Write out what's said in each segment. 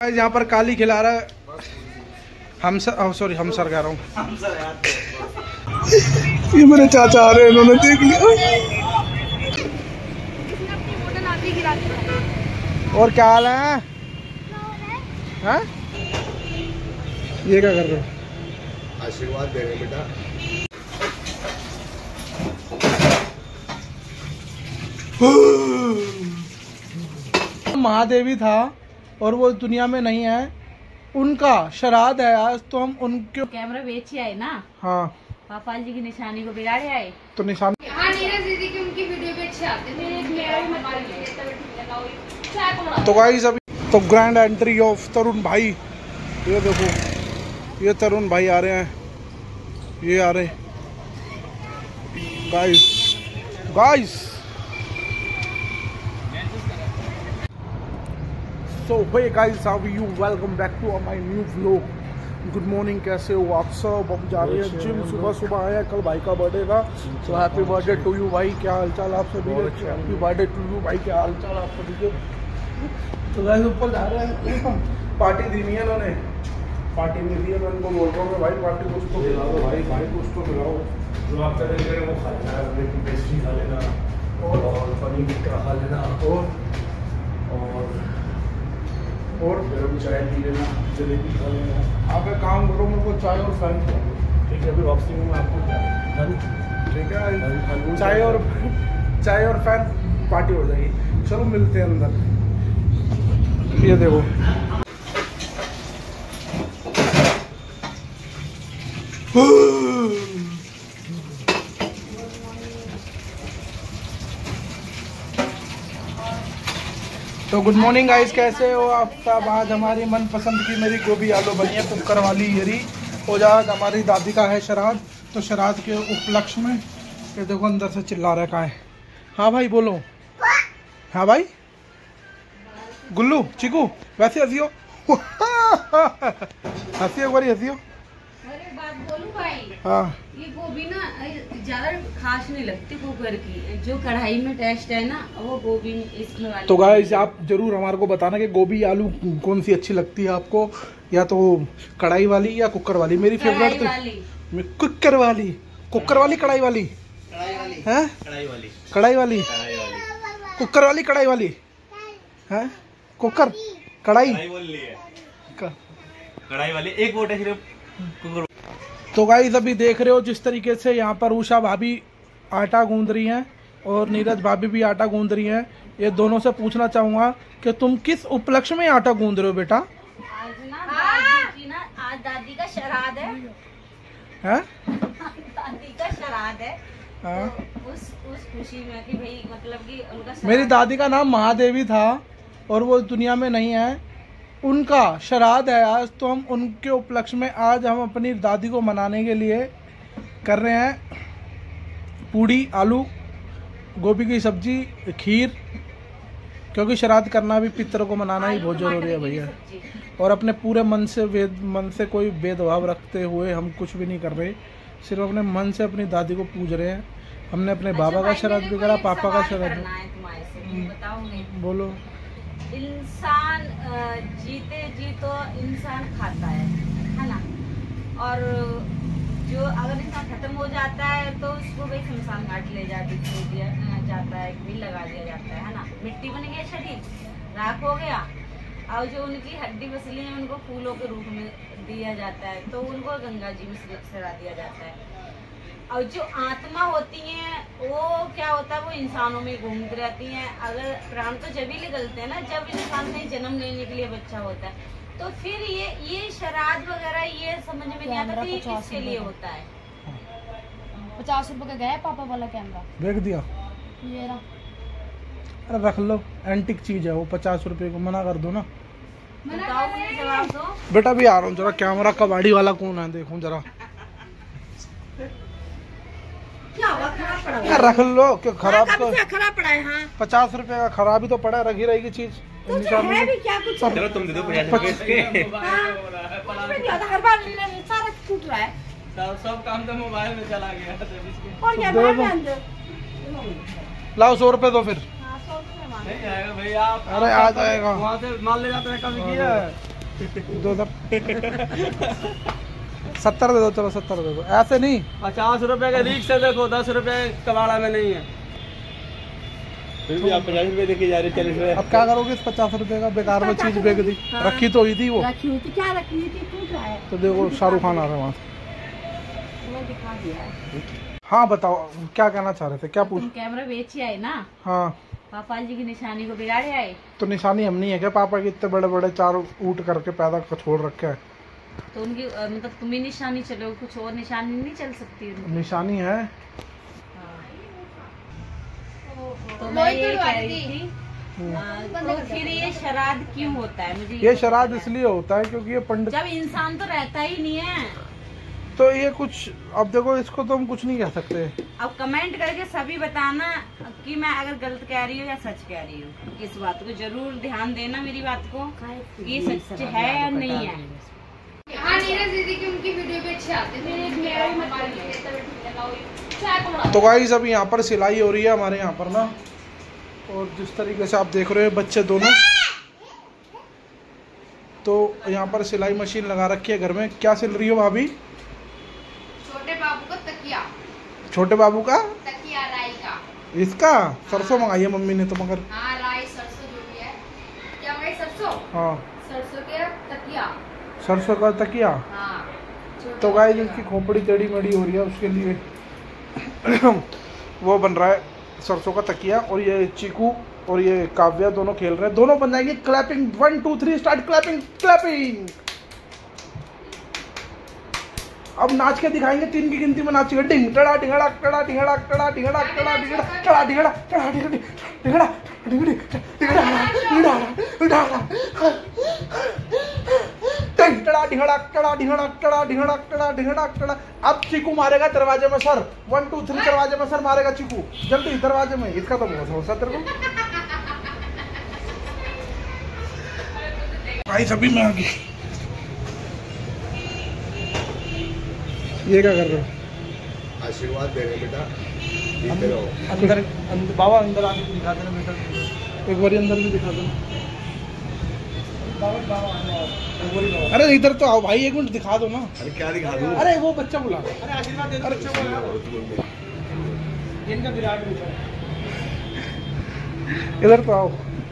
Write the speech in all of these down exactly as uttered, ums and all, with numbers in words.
यहाँ पर काली खिला रहा है हम सर, सॉरी हम सर कह रहा हूँ ये मेरे चाचा आ रहे हैं, इन्होंने देख लिया। और क्या हाल है? हैं? ये क्या कर रहे हो? आशीर्वाद दे रहे बेटा। महादेवी था और वो दुनिया में नहीं है, उनका श्राद्ध है आज, तो हम उनके कैमरा बेच आए ना। हाँ, पापा जी की निशानी को बिगाड़े आए तो निशान हाँ, नीरज दीदी की उनकी वीडियो पे अच्छे आते थे। तो गाइस अभी तो ग्रैंड एंट्री ऑफ तरुण भाई, ये देखो ये तरुण भाई आ रहे हैं, ये आ रहे guys guys so hey guys, how are you, welcome back to my new vlog. Good morning, कैसे हो आप सब? हम जा रहे हैं जिम, सुबह सुबह आया, कल भाई का बर्थडे था, तो हैप्पी बर्थडे टू यू भाई। क्या हालचाल आप सभी? हैप्पी बर्थडे टू यू भाई, क्या हालचाल आप सभी के? तो गाइस ऊपर जा रहे हैं, पार्टी दी नहीं है इन्होंने, पार्टी नहीं दी है। मैं उनको बोल रहा हूँ भाई पार्टी कुछ तो खिला दो भाई, भाई कुछ तो खिलाओ, जो आप करेंगे वो खा लेना, पेस्ट्री खा लेना और पनीर टिक्का खा लेना और और और गर्म चाय पी लेना, जलेबी खा लेना। आप एक काम करो, मेरे को चाय और फैन, ठीक है? अभी वापसी में मैं आपको ठीक है चाय और चाय और फैन पार्टी हो जाएगी। चलो मिलते हैं अंदर। ये देखो तो गुड मॉर्निंग गाइस, कैसे हो आप सब? आज हमारी मनपसंद की मेरी गोभी आलू बनी है, कुकर वाली येरी। और आज हमारी दादी का है श्राद्ध, तो श्राद्ध के उपलक्ष्य में ये देखो अंदर से चिल्ला रखा है। हाँ भाई बोलो। हाँ भाई गुल्लू चिकू, वैसे हंसियो हंसियो बारी हंसियो। अरे बात बोलूं भाई, हाँ ये गोभी ना ज्यादा खास नहीं लगती कुकर की, जो कढ़ाई में टेस्ट है ना वो गोभी इसमें वाली। तो गाइस आप जरूर हमारे को बताना कि गोभी आलू कौन सी अच्छी लगती है आपको, या तो कढ़ाई वाली या कुकर वाली। मेरी फेवरेट तो कुकर वाली, कुकर वाली कढ़ाई वाली है, कढ़ाई वाली कढ़ाई वाली कुकर वाली कढ़ाई वाली है, कुकर कढ़ाई कढ़ाई वाली एक वोट है सिर्फ कुकर। तो गाइस अभी देख रहे हो जिस तरीके से यहाँ पर उषा भाभी आटा गूंद रही हैं और नीरज भाभी भी आटा गूंद रही हैं। ये दोनों से पूछना चाहूंगा कि तुम किस उपलक्ष्य में आटा गूंद रहे हो बेटा? आज ना दादी की ना आज दादी का श्राद्ध है, हैं? दादी का श्राद्ध है। हाँ। तो उस उस खुशी में कि भाई मतलब कि उनका मेरी दादी का नाम महादेवी था और वो दुनिया में नहीं है, उनका श्राद्ध है आज, तो हम उनके उपलक्ष्य में आज हम अपनी दादी को मनाने के लिए कर रहे हैं पूड़ी आलू गोभी की सब्जी खीर, क्योंकि श्राद्ध करना भी पितर को मनाना ही बहुत जरूरी है भैया। और अपने पूरे मन से वेद मन से कोई भेदभाव रखते हुए हम कुछ भी नहीं कर रहे, सिर्फ अपने मन से अपनी दादी को पूज रहे हैं। हमने अपने अच्छा बाबा का श्राद्ध भी करा, पापा का श्राद्ध। बोलो। इंसान जीते जी तो इंसान खाता है है ना, और जो अगर इंसान खत्म हो जाता है तो उसको भाई शमशान घाट ले जाके छोड़ दिया जाता है, भी लगा दिया जाता है है ना। मिट्टी बन गया, शरीर राख हो गया, और जो उनकी हड्डी बसली है उनको फूलों के रूप में दिया जाता है, तो उनको गंगा जी में सरा दिया जाता है। और जो आत्मा होती हैं वो क्या होता है, वो इंसानों में घूमती रहती हैं। अगर प्राण तो जब ही निकलते हैं ना जब इंसान में जन्म लेने के लिए बच्चा होता है, तो फिर ये ये श्राद्ध वगैरह ये समझ में नहीं आता कि किसके लिए होता है। पचास रुपए का गया पापा वाला कैमरा, देख दिया ये रहा। अरे रख लो, एंटिक चीज है वो, पचास रुपए को मना कर दो ना। बताओ मुझे जवाब दो। बेटा भी आ रहा हूँ जरा, कैमरा कबाड़ी वाला कौन है देखूं जरा। क्या हुआ, खराब पड़ा हुआ? रख लो, क्यों खराब तो खराब पड़ा है। हाँ पचास रुपए का खराब ही तो पड़ा, रखी रहेगी चीज। तो है भी क्या कुछ? चलो तुम दे दो पचास रुपए इसके। हर बार सारा टूट रहा है, सब काम तो मोबाइल में चला गया। और क्या लाओ सौ रुपए दो फिर। नहीं आएगा भैया, अरे आ जाएगा, वहाँ से माल ले जाते हैं, कभी किया है दो दो सत्तर दे दो, चलो सत्तर दे दो, ऐसे नहीं। पचास रुपए का रिक्शा देखो, दस रुपए कबाड़ा में नहीं है, फिर भी आप पचास रुपए देके जा रहे, चालीस रुपए। अब क्या करोगे इस पचास रुपए का? बेकार में चीज बेच दी। हाँ। रखी तो हुई थी वो, रखी हुई थी, क्या रखी हुई थी, टूट रहा है। तो देखो शाहरुख खान आ रहे हैं वहाँ। मैं दिखा दिया। हाँ बताओ क्या कहना चाह रहे थे, क्या पूछ? तुम कैमरा बेच आए ना, हाँ पापा जी की निशानी को बिगाड़े आए। तो निशानी हम नहीं है क्या? पापा के इतने बड़े बड़े चार ऊट करके पैदा कर छोड़ रखे है, तो उनकी अ, मतलब तुम ही निशानी चलो, कुछ और निशानी नहीं चल सकती उनकी। निशानी है। तो मैं ये कह रही थी, अ, तो फिर ये श्राद्ध क्यों होता है? मुझे ये श्राद्ध इसलिए होता है क्योंकि ये पंडित, जब इंसान तो रहता ही नहीं है। तो ये कुछ, अब देखो इसको तो हम कुछ नहीं कह सकते। अब कमेंट करके सभी बताना कि मैं अगर गलत कह रही हूँ या सच कह रही हूँ। इस बात को जरूर ध्यान देना, मेरी बात को, ये सच है या नहीं है। हाँ नीरज दीदी की उनकी वीडियो भी अच्छी आती है। तो गाइस अभी यहाँ पर सिलाई हो रही है हमारे यहाँ पर ना, और जिस तरीके से आप देख रहे हो बच्चे दोनों, तो यहाँ पर सिलाई मशीन लगा रखी है घर में। क्या सिल रही हो भाभी? छोटे बाबू का तकिया, छोटे बाबू का तकिया राई का। इसका सरसों मंगाई है मम्मी ने तो, मगर हाँ राई सरसों जो भी है। क्या मंगाई? सरसों। हाँ सरसों के तकिया। सरसों का तकिया। हाँ। तो गाइस इसकी खोपड़ी टेढ़ी मेढ़ी हो रही है, उसके लिए वो बन रहा है सरसों का तकिया। और ये चीकू और ये काव्या दोनों खेल रहे हैं, दोनों बन जाएंगे clapping. One two three start, clapping clapping. अब नाच के दिखाएंगे, तीन की गिनती में नाचेंगे। डिंग टड़ा टिंगड़ा टड़ा टिंगड़ा टड़ा टिंगड़ा टड़ा टिंगड़ा टड़ा टिंगड़ा टड़ा टिंगड़ी टिंगड़ा टिंगड़ी टिंगड़ा टिंगड़ा टिंगड़ा टिंग टड़ा टिंगड़ा टड़ा टिंगड़ा टड़ा टिंगड़ा टड़ा टिंगड़ा टड़ा। अब चीकू मारेगा दरवाजे में सर, वन टू थ्री दरवाजे में सर मारेगा चीकू, जल्दी दरवाजे में। इसका तो बहुत भरोसा तेरे को भाई। सभी में आ गई। ये क्या कर रहे हो? आशीर्वाद दे रहे बेटा, जीते रहो। अंदर अंदर बाबा अंदर आके दिखा देना बेटा, एक बारी अंदर भी दिखा देना। अरे इधर तो आओ भाई, एक मिनट दिखा दो ना। अरे क्या दिखा दूं? अरे वो बच्चा बुला, अरे आशीर्वाद दे दो, बच्चा बुला, इनका विराट भी। इधर तो आओ,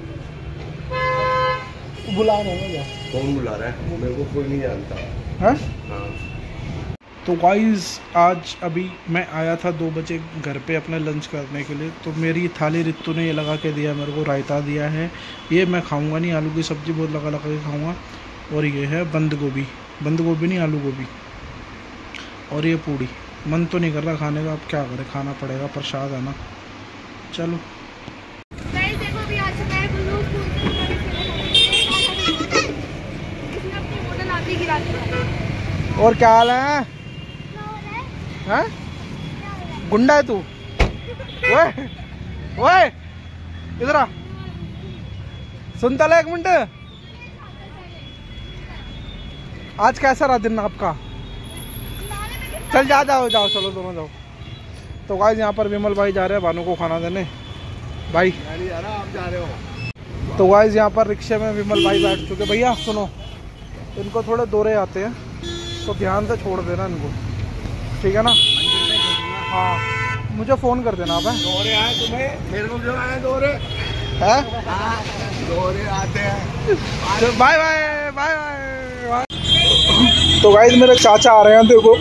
बुला रहे हो। कौन बुला रहा है? मेरे को कोई नहीं जानता है। हाँ। तो गाइस आज अभी मैं आया था दो बजे घर पे अपने लंच करने के लिए, तो मेरी थाली रित्तू ने ये लगा के दिया, मेरे को रायता दिया है। ये मैं खाऊंगा नहीं, आलू की सब्ज़ी बहुत लगा लगा के खाऊंगा। और ये है बंद गोभी, बंद गोभी नहीं आलू गोभी। और ये पूड़ी, मन तो नहीं कर रहा खाने का, अब क्या करें, खाना पड़ेगा, प्रसाद है ना। चलो देखो भी आ चुका है ब्लू अपनी बोतल आधी गिरा दी। और क्या हाल है? हैं? गुंडा है तू? ओए ओए इधर आ, सुनता ले एक मिनट। आज कैसा रहा दिन आपका? चल जा, जाओ जाओ, चलो दोनों जाओ। तो गाइस यहाँ पर विमल भाई जा रहे हैं भानु को खाना देने। भाई आप जा रहे हो? तो गाइस यहाँ पर रिक्शे में विमल भाई बैठ चुके। भैया सुनो, इनको थोड़े दौरे आते हैं तो ध्यान से छोड़ देना इनको, ठीक है ना? हाँ मुझे फ़ोन कर देना आप। दौरे आए तुम्हें? मेरे को क्यों आए दौरे? हैं? दौरे आते हैं। Bye bye bye bye. तो गाइस मेरे चाचा आ रहे हैं, देखो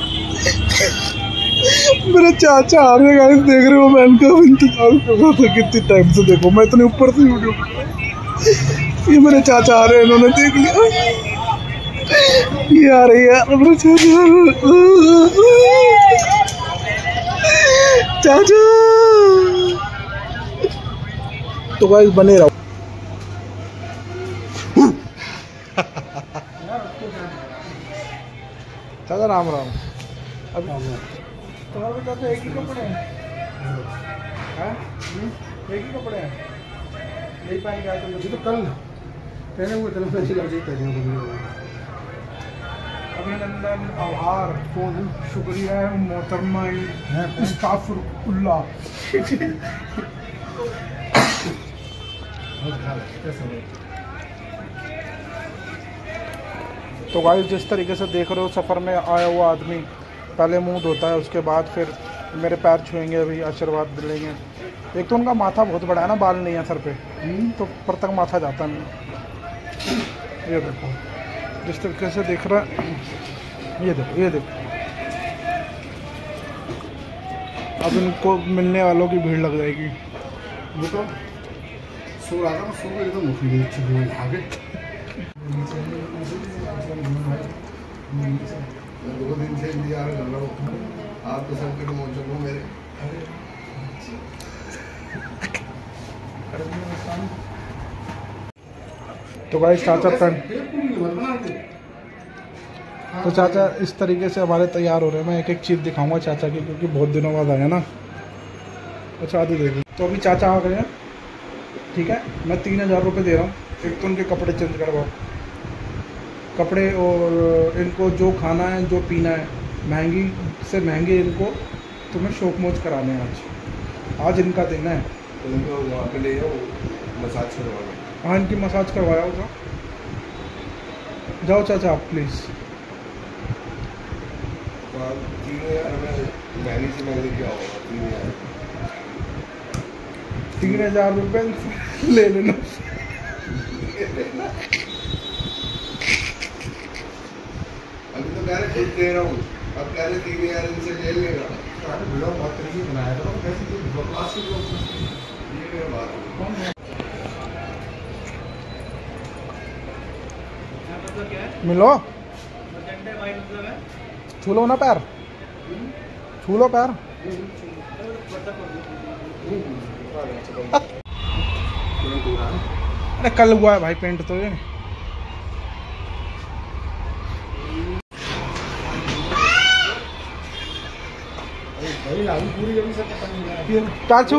मेरे चाचा आ रहे हैं गाइस, देख रहे हो। मैं इनका इंतजार कर रहा था कितनी टाइम से, देखो मैं इतने ऊपर से वीडियो। ये मेरे चाचा आ रहे हैं, इन्होंने देख लिया। ये आ रही है मेरे चाचा, चाचा। तो गाइस बने रहो। चाचा राम राम। अब तुम्हारे बेटा तो एक ही कपड़े हैं, हैं? एक ही कपड़े हैं, यही पहन के आए थे। तो कल पहने हुए थे, पैसे लग गए। अभिनंदन, आभार, शुक्रिया है मोहतरमा इस्ताफुरुल्लाह। तो गाइस जिस तरीके से देख रहे हो सफ़र में आया हुआ आदमी पहले मुंह धोता है, उसके बाद फिर मेरे पैर छुएंगे, अभी आशीर्वाद दिलेंगे। एक तो उनका माथा बहुत बड़ा है ना, बाल नहीं है सर पे, तो पर तक माथा जाता नहीं। ये देखो जिस तरीके से देख रहा है, ये देखो ये देखो। अब इनको मिलने वालों की भीड़ लग जाएगी। वो तो सो रहा था, सो गए तो मुखी भी अच्छी हुई आगे दो दिन से इंतजार कर रहा हूँ। आप तो सबके तो मौजूद हो मेरे। तो भाई चाचा पेंट, तो चाचा इस तरीके से हमारे तैयार हो रहे हैं। मैं एक एक चीज़ दिखाऊंगा चाचा की, क्योंकि बहुत दिनों बाद आया ना। अच्छा आदि देखो, तो अभी चाचा आ गए हैं, ठीक है। मैं तीन हज़ार रुपये दे रहा हूँ, एक तो उनके कपड़े चेंज करवाओ, कपड़े, और इनको जो खाना है जो पीना है, महंगी से महंगे इनको तुम्हें शौक मौज कराने हैं। आज आज इनका देना है, तो उनको वहाँ पे ले जाओ मसाज करवाना। हाँ इनकी मसाज करवाया होगा। जाओ चाचा आप प्लीज़। तो आप तीन हज़ार में महंगी से महंगी क्या होगा? तीन हज़ार तीन हज़ार रुपये ले लेना। अभी तो कह रहे खुद दे रहा हूँ, अब कह रहे तीन हज़ार इनसे ले लेगा। वीडियो बहुत तरीके बनाया था, कैसी कोई बकवास की लोग ये मेरा बात है। मिलो, छू लो ना पैर, छू लो पैर। अरे कल हुआ है भाई पेंट तो ये। चाचू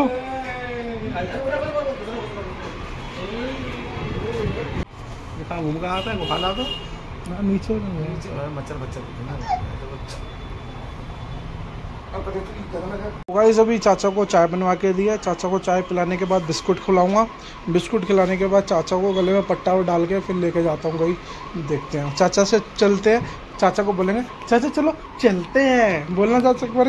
घूम का आता है वो खाना तो नीचे मच्छर बच्चर। गाइस अभी चाचा को चाय बनवा के दिया। चाचा को चाय पिलाने के बाद बिस्कुट खिलाऊंगा। बिस्कुट खिलाने के बाद चाचा को गले में पट्टा डाल के फिर लेके जाता हूँ कहीं, देखते हैं। चाचा से चलते हैं, चाचा को बोलेंगे चाचा चलो चलते हैं, बोलना चाचा को।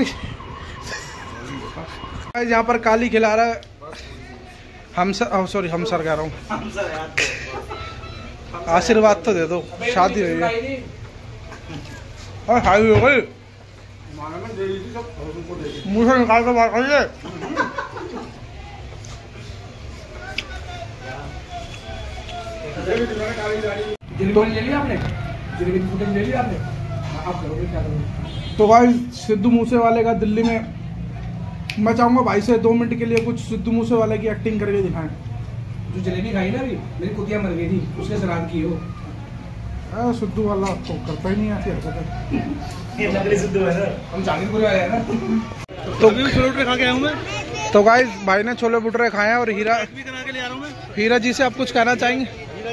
गाइस यहाँ पर काली खिला रहा है हम सर, सॉरी हम सर कह रहा हूँ, आशीर्वाद तो दे दो, शादी हुई है। हाई हो गई, मुँह से निकाल के बात करिए। तो भाई सिद्धू मूसेवाले का दिल्ली में, मैं चाहूंगा भाई से दो मिनट के लिए कुछ सिद्धू मूसेवाले की एक्टिंग करके दिखाएं। जो जलेबी खाई ना अभी, मेरी कुतिया मर गई थी, उसके श्राद्ध की हो। सिद्धू वाला तो करता ही नहीं आती हरकतें। सिद्धू है ना, हम चांदीपुर वाले हैं ना। तो भी छोले भटूरे खा के आया हूँ मैं। तो गाइस भाई ने छोले भटूरे खाए हैं, और हीरा भी करा के ले आ रहा हूँ मैं। हीरा जी से आप कुछ कहना चाहेंगे?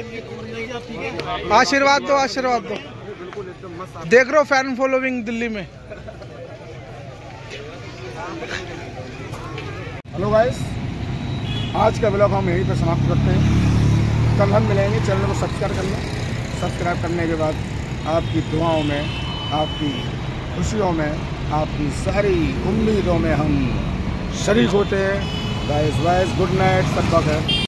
आशीर्वाद दो, आशीर्वाद दो। देख रहे हो फैन फॉलोइंग दिल्ली में। हेलो गाइस, आज का ब्लॉग हम यहीं पर समाप्त करते हैं। कल हम मिलेंगे, चैनल को सब्सक्राइब कर लें। सब्सक्राइब करने के बाद आपकी दुआओं में, आपकी खुशियों में, आपकी सारी उम्मीदों में हम शरीक होते हैं। गाइस वाइस गुड नाइट, सब है।